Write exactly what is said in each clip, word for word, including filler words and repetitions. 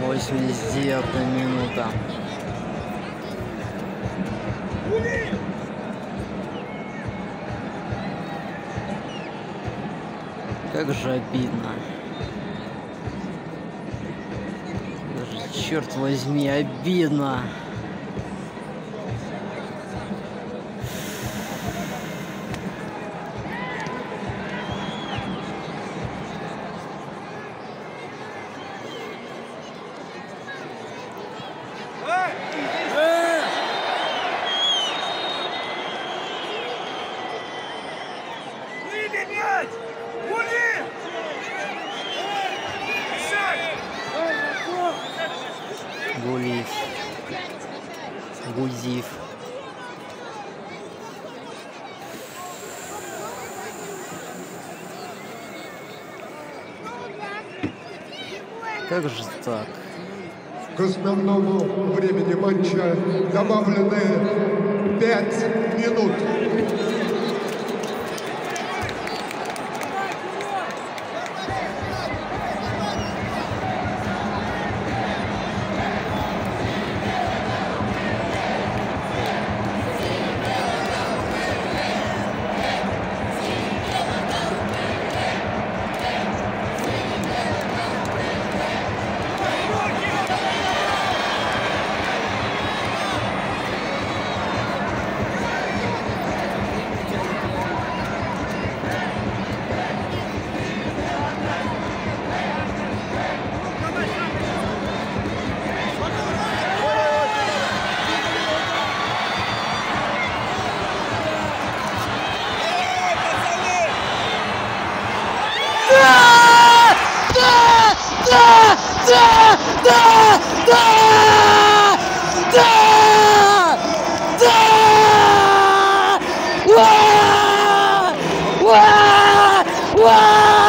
восемьдесят девятая минута. Как же обидно. Даже, черт возьми, обидно. Гулиев. Гузиев. Как же так? К основному времени матча добавлены пять минут. Да! Да! Да! Да! Да! Уа! Уа! Уа!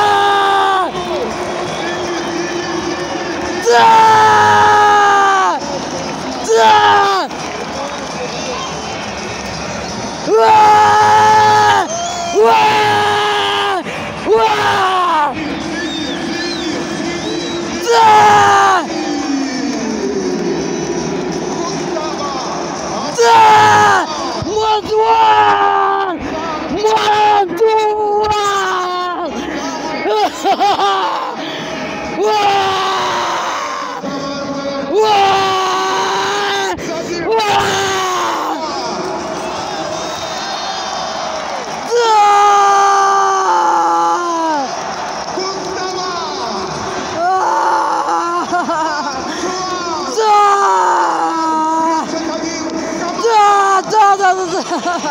Да! Да! Уа! Уа! Уа! Да! Да! Мадуан! Мадуан! Уа! Уа! Уа! Да! Да, да, да, да.